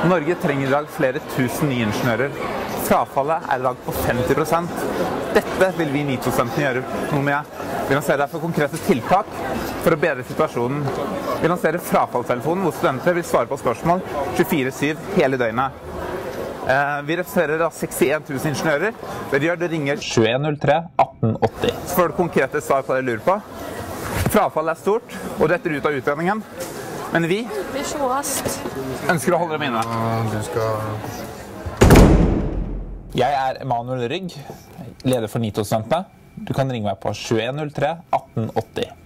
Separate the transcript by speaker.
Speaker 1: Norge trenger i dag flere tusen nye ingeniører. Frafallet i dag på 50%. Dette vil vi NITO-studentene gjøre noe med. Vi lanserer derfor konkrete tiltak for å bedre situasjonen. Vi lanserer frafallstelefonen, hvor studenter vil svare på spørsmål 24/7 hele døgnet. Vi representerer 61 000 ingeniører. Det gjør det ringer
Speaker 2: 2103 1880.
Speaker 1: Så får du konkrete svar på det du lurer på. Frafall er stort, og detter ut av utdanningen. Men vi ønsker å holde dem inne.
Speaker 2: Jeg er Emanuel Rygg, leder for NITO-studentene. Du kan ringe meg på 2103 1880.